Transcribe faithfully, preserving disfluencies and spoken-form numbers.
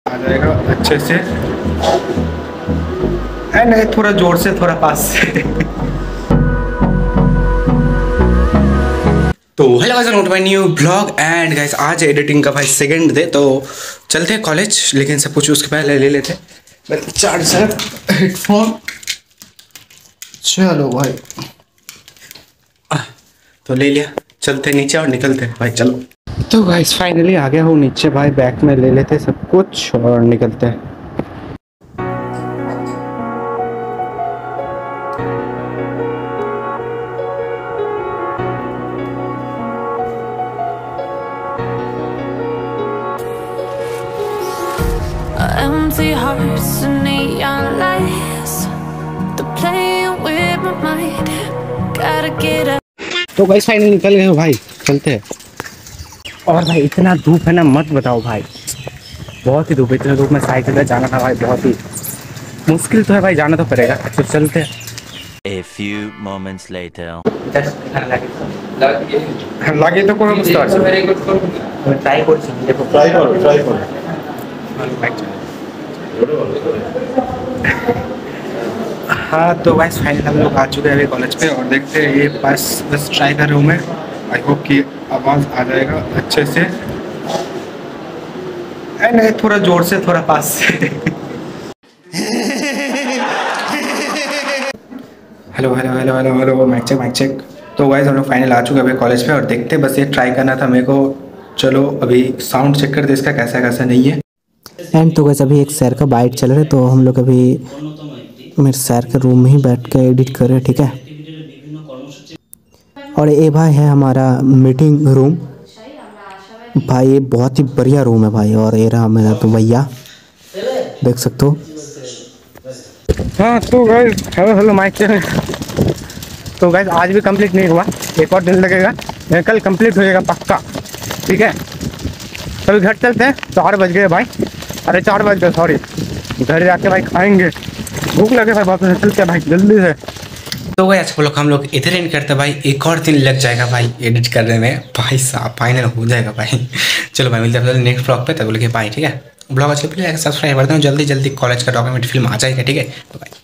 आ जाएगा अच्छे से। नहीं, थोड़ा जोर से, थोड़ा पास से। तो hello guys, welcome to my new blog and guys आज एडिटिंग का भाई सेकंड डे। तो चलते हैं कॉलेज, लेकिन सब कुछ उसके पहले ले लेते हैं चार्जर, हेडफोन। चलो भाई, तो ले लिया, चलते नीचे और निकलते हैं भाई। चलो तो गाइस फाइनली आ गया हूँ नीचे भाई, बैग में ले लेते सब कुछ और निकलते हैं। Empty hearts and neon lights, they're playing with my mind. Gotta get up. तो गाइस फाइनली निकल गए हो भाई, चलते हैं। और भाई इतना धूप है ना, मत बताओ भाई, बहुत ही धूप है। इतना धूप में साइकिल पे जाना था भाई, बहुत ही मुश्किल तो है भाई, जाना तो पड़ेगा। तो चलते हैं। A few moments later. लगे तो कोई मुश्किल ट्राई कर देखो, ट्राई करो ट्राई करो। हाँ तो गाइस फाइनली हम लोग आ चुके हैं अभी कॉलेज पे और देखते हैं। ये बस बस ट्राई कर रहा हूँ मैं, आई होप कि आवाज़ आ जाएगा अच्छे से। नहीं, थोड़ा जोर से, थोड़ा पास से। Hello hello hello hello hello, mic check mic check. तो गाइस हम लोग फाइनल आ चुके हैं अभी कॉलेज पे और देखते हैं, बस ये ट्राई करना था मेरे को। चलो अभी साउंड चेक कर दे इसका कैसा कैसा नहीं है। एंड तो गाइस अभी एक सर का बाइट चल रहा है, तो हम लोग अभी मेरे सर के रूम में ही बैठ के एडिट कर रहे हैं, ठीक है। और ये भाई है हमारा मीटिंग रूम भाई, ये बहुत ही बढ़िया रूम है भाई। और ये रहा मेरा तो भैया, देख सकते हो। हाँ तो guys hello hello mic check. तो गाइस आज भी कंप्लीट नहीं हुआ, एक और दिन लगेगा, कल कंप्लीट हो जाएगा पक्का, ठीक है। कल घर चलते हैं, चार बज गए भाई, अरे चार बज गए सॉरी। घर जाके भाई खाएंगे, भूख लगे भाई, वापस चलते हैं भाई जल्दी से। तो भाई अच्छा लोग हम लोग इधर एंड करते हैं भाई, एक और दिन लग जाएगा भाई एडिट करने में भाई साहब, फाइनल हो जाएगा भाई। चलो भाई मिलते हैं नेक्स्ट ब्लॉग पे, तब बोले बाय, ठीक है। ब्लॉग अच्छा प्लीज सब्सक्राइब करते हैं, जल्दी जल्दी कॉलेज का डॉक्यूमेंट फिल्म आ जाएगा, ठीक है। बाय।